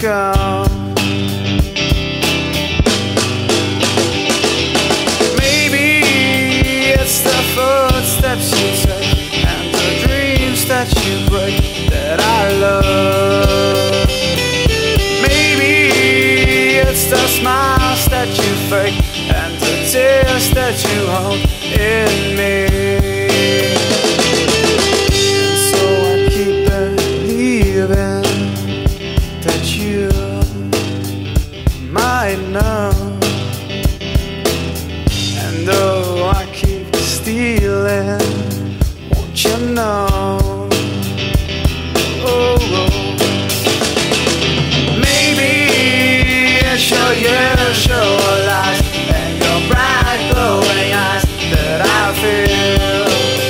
go? Maybe it's the footsteps you take and the dreams that you break that I love. Maybe it's the smiles that you fake and the tears that you hold in me. And so I keep believing that you might know. And though I keep stealing, won't you know? Oh, oh. Maybe it's your years, your lies, and your bright glowing eyes that I feel.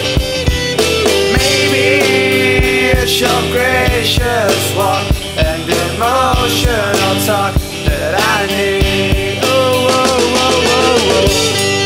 Maybe it's your gracious walk and emotional talk that I need. Oh, oh, oh, oh, oh.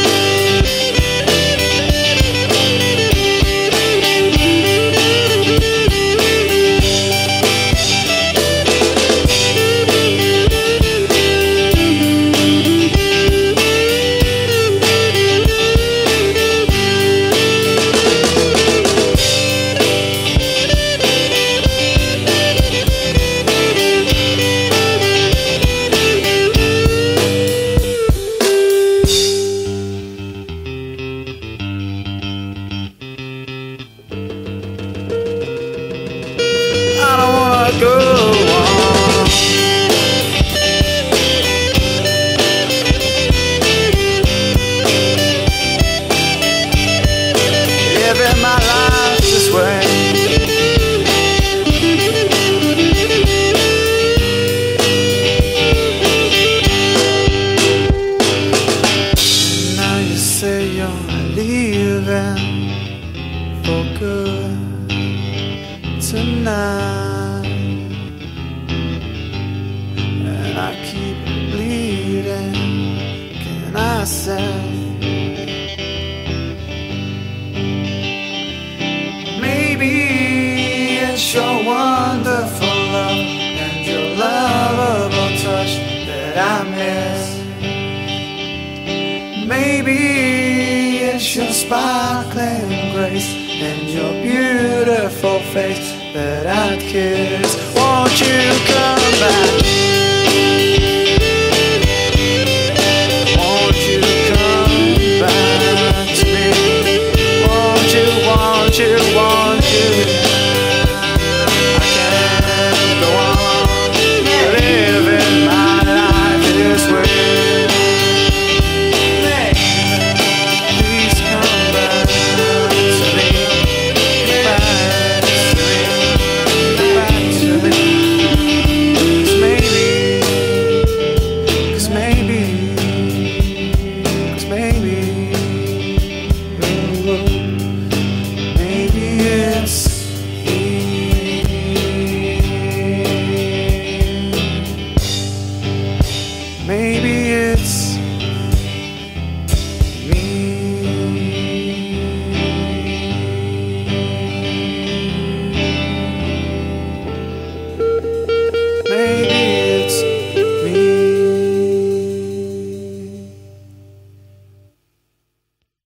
Sparkling grace and your beautiful face that I'd kiss. Won't you come back?